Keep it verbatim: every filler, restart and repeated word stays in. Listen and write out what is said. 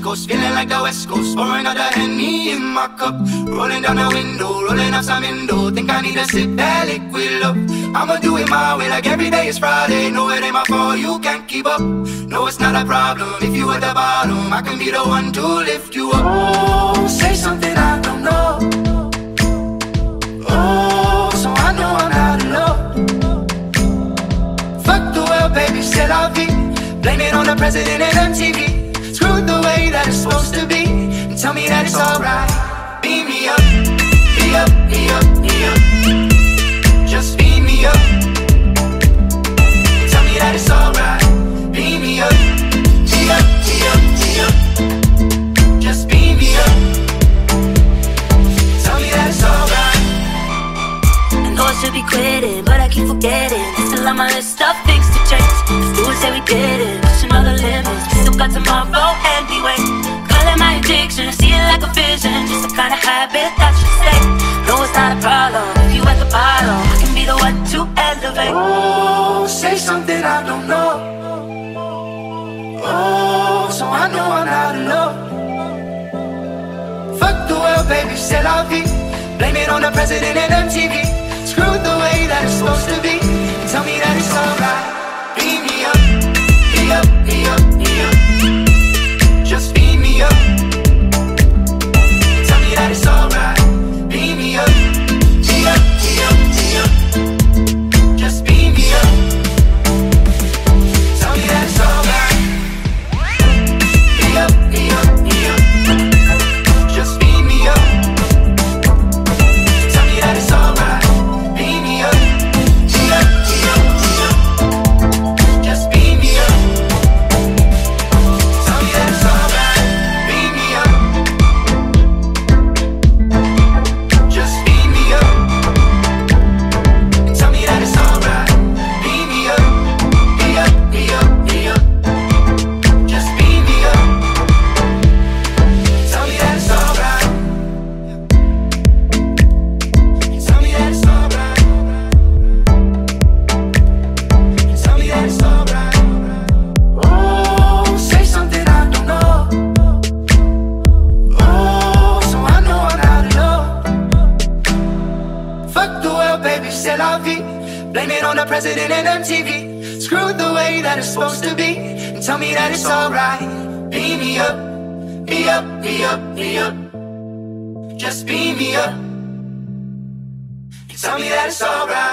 East Coast, feeling like the West Coast. Pour another Henny in my cup, rolling down the window, rolling up some Indo. Think I need to sip that liquid love. I'ma do it my way, like every day is Friday. No, it ain't my fault, you can't keep up. No, it's not a problem, if you at the bottom, I can be the one to lift you up. Oh, say something I don't know. Oh, so I know I'm not alone. Fuck the world, baby, c'est la vie. Blame it on the president and M T V. Screw it the way that it's supposed to be, and tell me that it's alright. Beam me up, be up, be up, be up. Just beam me up. Tell me that it's alright. Beam me up, be up, be up, be up. Just beam me up. Tell me that it's alright. I know I should be quitting, but I keep forgetting. Still on my list of things to change. Let's do it, say we did it. Pushing all the limits. We still got tomorrow anyway. Call it my addiction, I see it like a vision. Just a kind of habit that should stay. No, it's not a problem if you at the bottom. I can be the one to elevate. Oh, say something I don't know. Oh, so I know I'm not alone. Fuck the world, baby, c'est la vie. Blame it on the president and M T V. Screw it the way that it's supposed to be. Tell me that it's alright. Beam me up, be up, be up, be up. Just beam me up. Tell me that it's alright. Beam me up, be up, be up, be up. Just beam me up. Tell me that it's alright. Be up, be up, be up. Just beam me up. Tell me that it's alright. Beam me up, be up, be up, be up. Just beam me up. Tell me that it's alright. Beam me up. Just beam me up. Tell me that it's alright. Beam me up, be up, be up, be up. Just beam me up. Tell me that it's alright. Tell me that it's alright. Tell me that it's alright. Oh, say something I don't know. Oh, so I know I'm not alone. Fuck the world, baby, c'est la vie. Blame it on the president and M T V. Screw it the way that it's supposed to be, and tell me that it's alright. Beam me up, be up, be up, be up. Just beam me up. Tell me that it's alright.